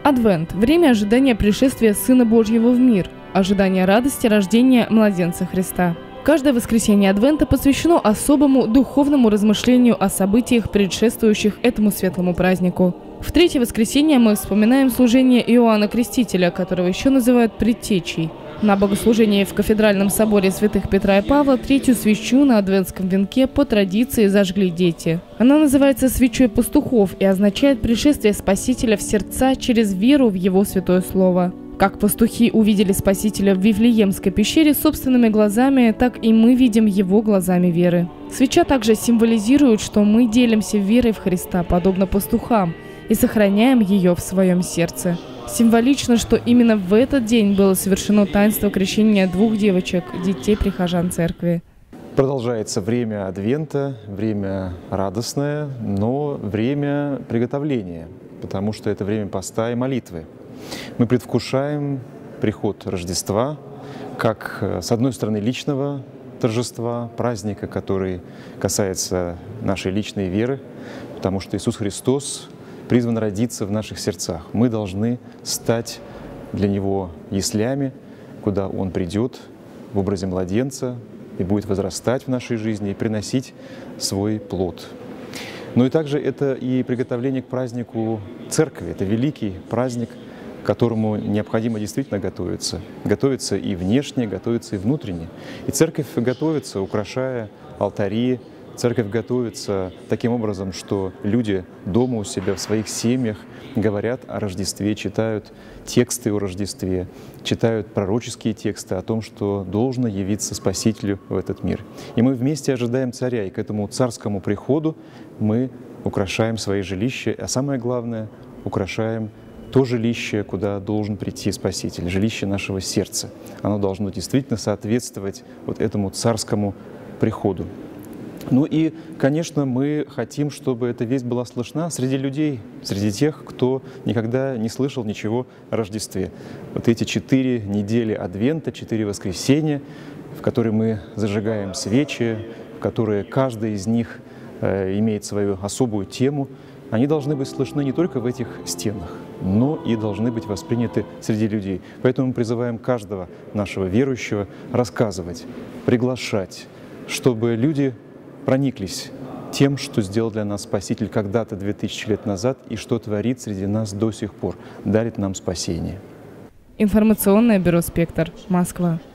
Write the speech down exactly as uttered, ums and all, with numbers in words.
Адвент – время ожидания пришествия Сына Божьего в мир, ожидания радости рождения младенца Христа. Каждое воскресенье Адвента посвящено особому духовному размышлению о событиях, предшествующих этому светлому празднику. В третье воскресенье мы вспоминаем служение Иоанна Крестителя, которого еще называют предтечей. На богослужении в Кафедральном соборе святых Петра и Павла третью свечу на адвентском венке по традиции зажгли дети. Она называется свечой пастухов и означает пришествие Спасителя в сердца через веру в Его святое слово. Как пастухи увидели Спасителя в Вифлеемской пещере собственными глазами, так и мы видим Его глазами веры. Свеча также символизирует, что мы делимся верой в Христа, подобно пастухам, и сохраняем ее в своем сердце. Символично, что именно в этот день было совершено таинство крещения двух девочек, детей прихожан церкви. Продолжается время Адвента, время радостное, но время приготовления, потому что это время поста и молитвы. Мы предвкушаем приход Рождества, как, с одной стороны, личного торжества, праздника, который касается нашей личной веры, потому что Иисус Христос призван родиться в наших сердцах. Мы должны стать для Него яслями, куда Он придет в образе младенца и будет возрастать в нашей жизни и приносить свой плод. Но и также это и приготовление к празднику Церкви. Это великий праздник, к которому необходимо действительно готовиться. Готовиться и внешне, готовиться и внутренне. И Церковь готовится, украшая алтари. Церковь готовится таким образом, что люди дома у себя, в своих семьях говорят о Рождестве, читают тексты о Рождестве, читают пророческие тексты о том, что должно явиться Спасителю в этот мир. И мы вместе ожидаем Царя, и к этому царскому приходу мы украшаем свои жилища, а самое главное, украшаем то жилище, куда должен прийти Спаситель, жилище нашего сердца. Оно должно действительно соответствовать вот этому царскому приходу. Ну и, конечно, мы хотим, чтобы эта весть была слышна среди людей, среди тех, кто никогда не слышал ничего о Рождестве. Вот эти четыре недели Адвента, четыре воскресенья, в которые мы зажигаем свечи, в которые каждый из них э, имеет свою особую тему, они должны быть слышны не только в этих стенах, но и должны быть восприняты среди людей. Поэтому мы призываем каждого нашего верующего рассказывать, приглашать, чтобы люди прониклись тем, что сделал для нас Спаситель когда-то две тысячи лет назад и что творит среди нас до сих пор, дарит нам спасение. Информационное бюро «Спектр», Москва.